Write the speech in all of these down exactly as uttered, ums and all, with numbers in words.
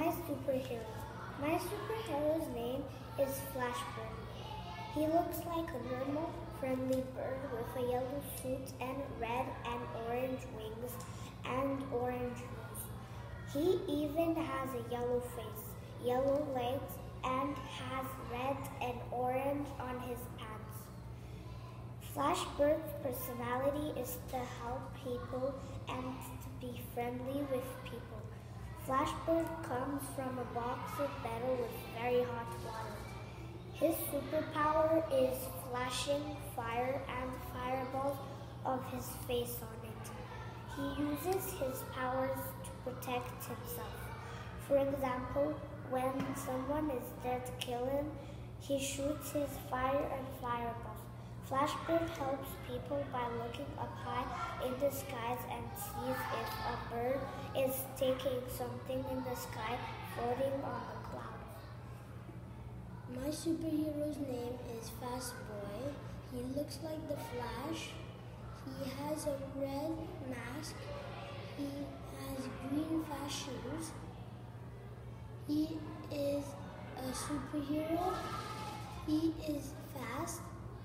My superhero. My superhero's name is Flashbird. He looks like a normal, friendly bird with a yellow suit and red and orange wings and orange nose. He even has a yellow face, yellow legs, and has red and orange on his pants. Flashbird's personality is to help people and to be friendly with people. Flashbird comes from a box of metal with very hot water. His superpower is flashing fire and fireballs of his face on it. He uses his powers to protect himself. For example, when someone is there to kill him, he shoots his fire and fireballs. Flashbird helps people by looking up high in the skies and sees if a bird is taking something in the sky floating on the clouds. My superhero's name is Fast Boy. He looks like the Flash. He has a red mask. He has green fast shoes. He is a superhero. He is fast.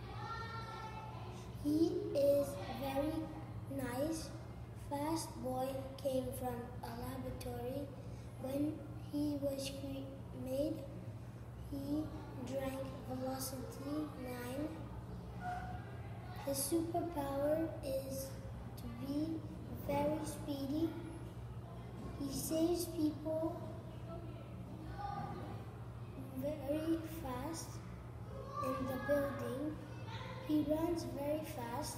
He is very nice. Fast Boy came from a laboratory. When he was made, he drank Velocity nine. His superpower is to be very speedy. He saves people very fast in the building. He runs very fast.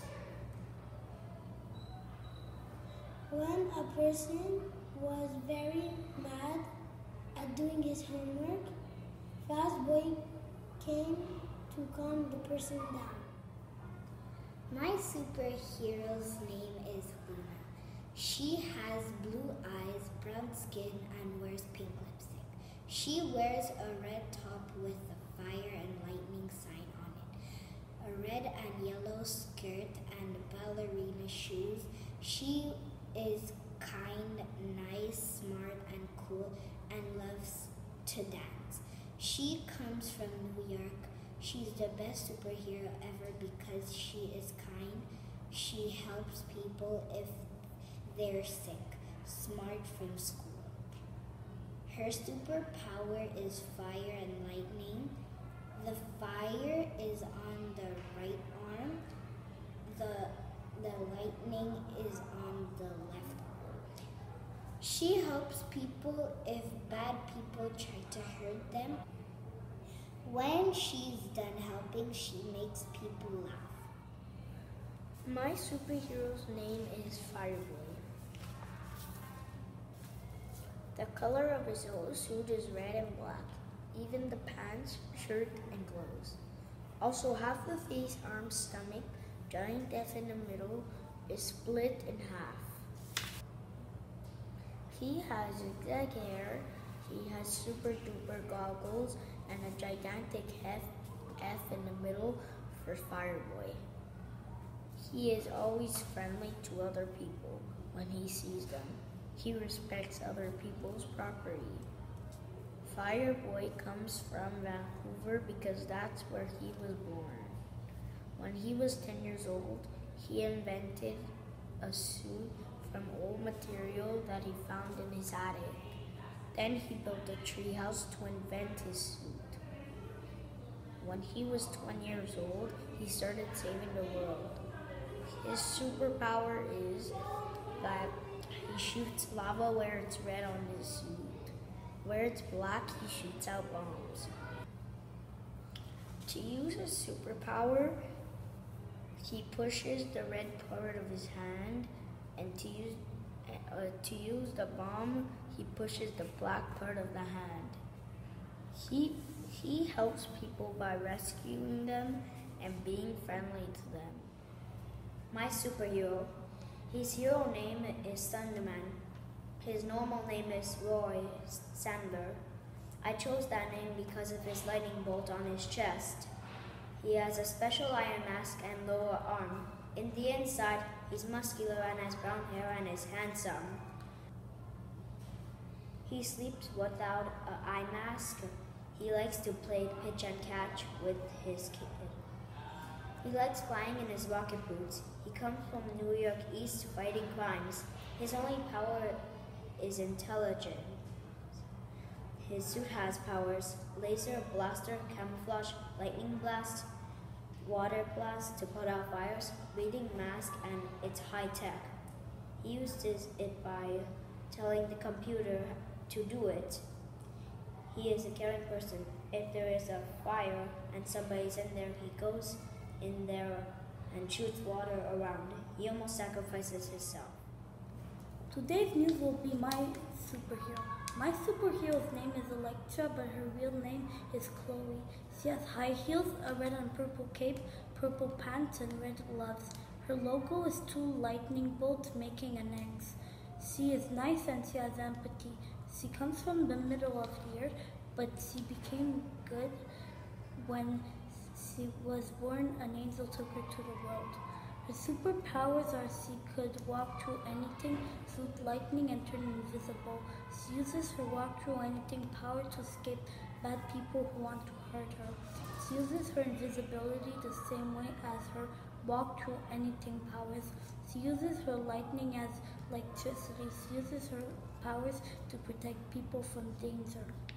When a person was very mad at doing his homework, Fast Boy came to calm the person down. My superhero's name is Luna. She has blue eyes, brown skin, and wears pink lipstick. She wears a red top with a fire and lightning sign on it, a red and yellow skirt, and ballerina shoes. She is kind, nice, smart, and cool, and loves to dance. She comes from New York. She's the best superhero ever because she is kind. She helps people if they're sick, smart from school. Her superpower is fire and lightning. The fire is on the right arm. The, the lightning is on the left arm. She helps people if bad people try to hurt them. When she's done helping, she makes people laugh. My superhero's name is Fireboy. The color of his whole suit is red and black, even the pants, shirt, and clothes. Also, half the face, arms, stomach, giant death in the middle is split in half. He has zigzag hair, he has super duper goggles, and a gigantic F, F in the middle for Fireboy. He is always friendly to other people when he sees them. He respects other people's property. Fireboy comes from Vancouver because that's where he was born. When he was ten years old, he invented a suit from old material that he found in his attic. Then he built a treehouse to invent his suit. When he was twenty years old, he started saving the world. His superpower is that he shoots lava where it's red on his suit. Where it's black, he shoots out bombs. To use his superpower, he pushes the red part of his hand, and to use uh, to use the bomb, he pushes the black part of the hand. He he helps people by rescuing them and being friendly to them. My superhero. His hero name is Thunderman. His normal name is Roy Sandler. I chose that name because of his lightning bolt on his chest. He has a special iron mask and lower arm. In the inside, he's muscular and has brown hair and is handsome. He sleeps without an eye mask. He likes to play pitch and catch with his kid. He likes flying in his rocket boots. He comes from New York East fighting crimes. His only power is intelligence. His suit has powers: laser, blaster, camouflage, lightning blast, water blast to put out fires, breathing mask, and it's high tech. He uses it by telling the computer to do it. He is a caring person. If there is a fire and somebody's in there, he goes in there and shoots water around. He almost sacrifices himself. Today's news will be my superhero. My superhero's name is Electra, but her real name is Chloe. She has high heels, a red and purple cape, purple pants, and red gloves. Her logo is two lightning bolts making an X. She is nice and she has empathy. She comes from the middle of the earth, but she became good when she was born. An angel took her to the world. Her superpowers are she could walk through anything, shoot lightning, and turn invisible. She uses her walk through anything power to escape bad people who want to hurt her. She uses her invisibility the same way as her walk through anything powers. She uses her lightning as electricity. She uses her powers to protect people from danger.